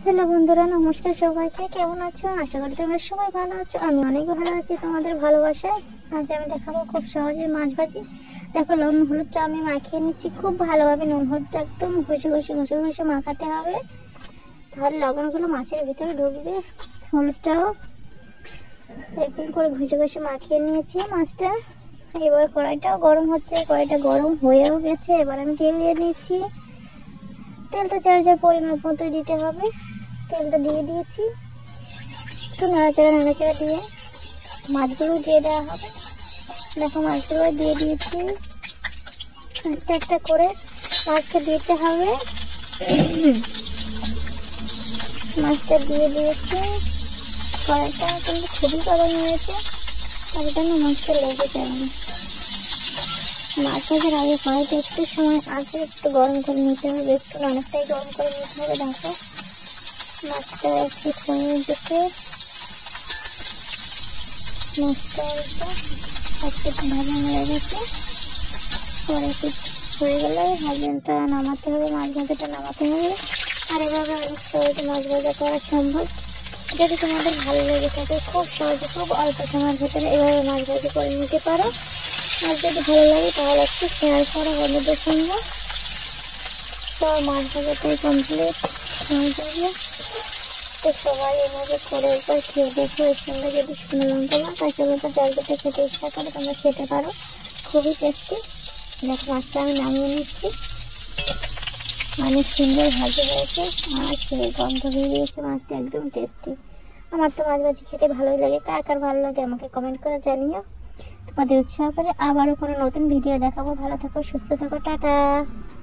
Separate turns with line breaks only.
Hello বন্ধুরা, নমস্কার সবাইকে। কেমন আছো? আশা করি তোমরা সবাই ভালো আছো। আমি অনেক ভালো আছি তোমাদের ভালোবাসায়। আজ আমি দেখাবো খুব সহজে মাছ ভাজি। দেখো, নুন হলুদটা আমি মাখিয়ে নিচ্ছি খুব ভালোভাবে। নুন হলুদটা একদম ঘষে মাখাতে হবে, তাহলে লবণগুলো মাছের ভিতরে ঢুকবে। হলুদটাও এরকম করে ঘষে মাখিয়ে নিয়েছি মাছটা। এবার কড়াইটাও গরম হচ্ছে, কড়াইটা গরম হয়েও গেছে। এবার আমি তেল দিয়ে নিচ্ছি। তেলটা চার পরিমাণ মতো দিতে হবে। তেলটা দিয়ে দিয়েছি, একটু নাড়াচাড়া দিয়ে মাছগুলো দিয়ে দেওয়া হবে। দেখো, মাছগুলো দিয়ে দিয়েছি। একটা একটা করে মাছটা দিতে হবে। মাছটা দিয়ে দিয়েছি। কড়াইটা কিন্তু খুবই গরম হয়েছে, তার জন্য মাছটা লেগে যাবে। মাছ ভাজার আগে কড়াইটা একটু সময় আগে একটু গরম করে নিতে হবে, একটু অনেকটাই গরম করে নিতে হবে। দেখো, মাছটা একটু কমে যেতে মাছটা একটু ভাজা হয়ে গেছে। পরে হয়ে গেলে ভাজাটা নামাতে হবে, মাছ ভাজাটা নামাতে হবে। আর এভাবে অনেক সহজে মাছ ভাজা করা সম্ভব। যদি তোমাদের ভালো লেগে থাকে, খুব সহজে খুব অল্প সময়ের ভিতরে এভাবে মাছ ভাজি করে নিতে পারো। আর যদি ভালো লাগে তাহলে একটু শেয়ার করো বন্ধুদের সঙ্গে। তো মাছ ভাজাটাই কমপ্লিট হয়ে যাবে। তো সবাই এভাবে করে একবার খেয়ে দেখো। এর সঙ্গে যদি শুকনো লঙ্কা বা কাঁচা লঙ্কা জলটা খেতে ইচ্ছা করে তোমরা খেতে পারো, খুবই টেস্টি। দেখো, মাছটা আমি নামিয়ে নিচ্ছি। অনেক সুন্দর ভাজি হয়েছে, আর সেই গন্ধ বেরিয়েছে। মাছটা একদম টেস্টি। আমার তো মাছ ভাজি খেতে ভালোই লাগে। কার কার ভালো লাগে আমাকে কমেন্ট করে জানিও। তোমাদের উৎসাহ করে আবারও কোনো নতুন ভিডিও দেখাবো। ভালো থাকো, সুস্থ থাকো, টাটা।